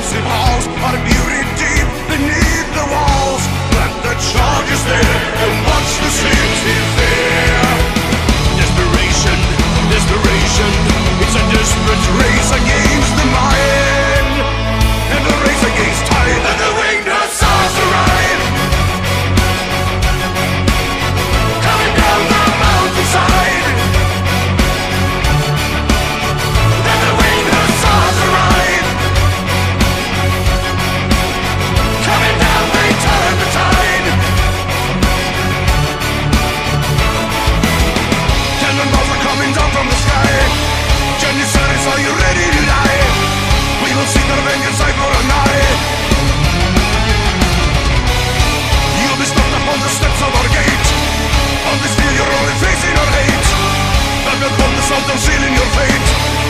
defensive halls are buried deep beneath the walls. Plant the charges there and watch the city fair. Desperation, desperation, it's a desperate race against the mind, and a race against time, and the winged hussars arrive, coming down the mountainside. Then the winged hussars arrive, coming down, they turn the tide. Cannonballs are coming down from the sky. Janissaries, are you ready to die? We will seek our vengeance eye for an eye. You'll be stopped upon the steps of our gate. On this field you're only facing our hate, but we'll hold the salt and seal in your fate.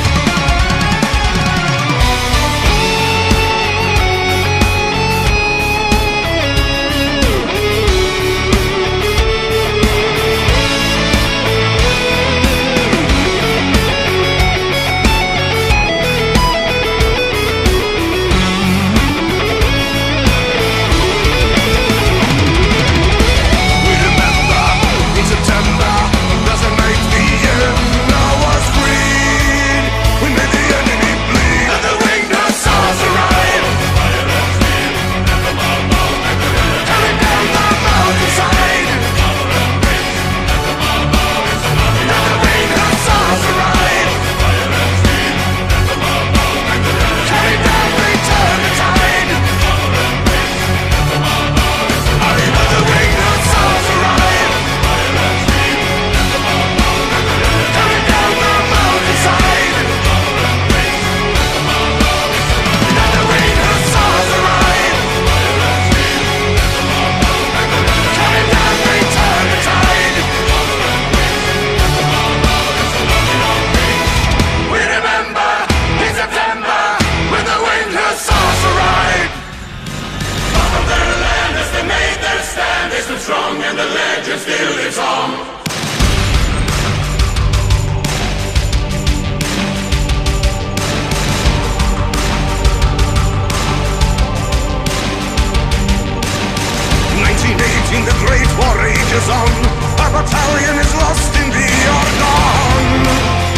Strong and the legend still lives on. 1918, the Great War rages on. Our battalion is lost in the Argonne.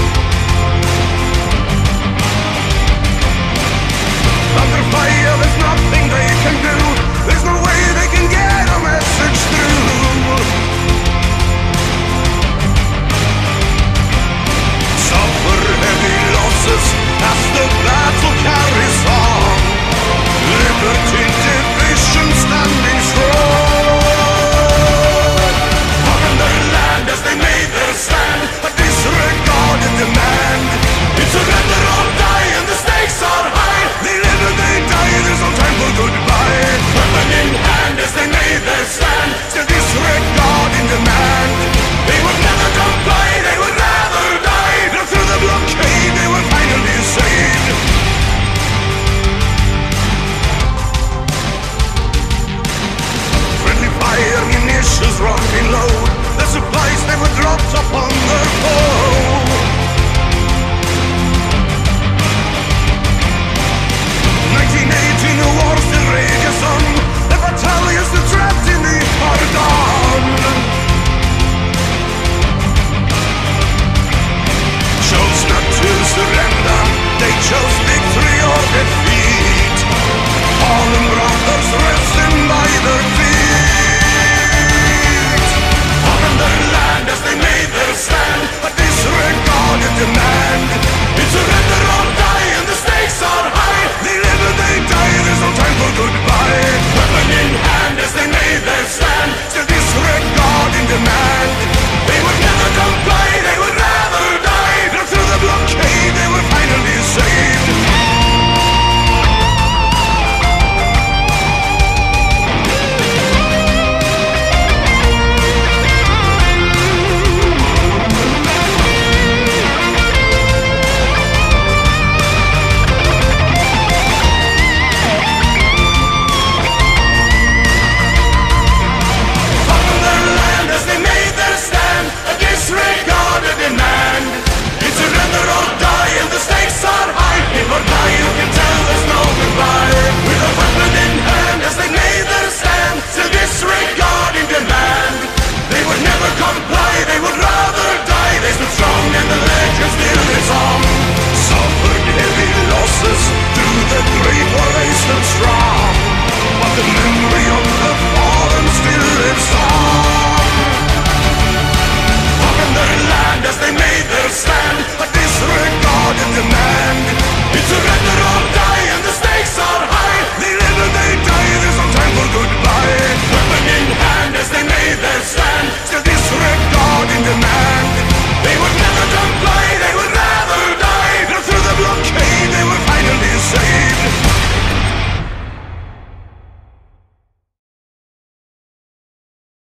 Under fire, there's nothing they can do. There's no way they can get a message through. Suffer heavy losses as the battle carries on. Liberty division standing strong. On their land as they made their stand, a disregarded demand. It's surrender or die and the stakes are high. They live and they die, there's no time for goodbye. Weapon in hand as they made their stand, still disregarding demand. They would never comply, they would rather die. Now through the blockade they were finally saved. Friendly fire munitions running low, the supplies they were dropped upon their foe. 1918, the war still rages on. The battalions still trapped in the Argonne. Chose not to surrender, they chose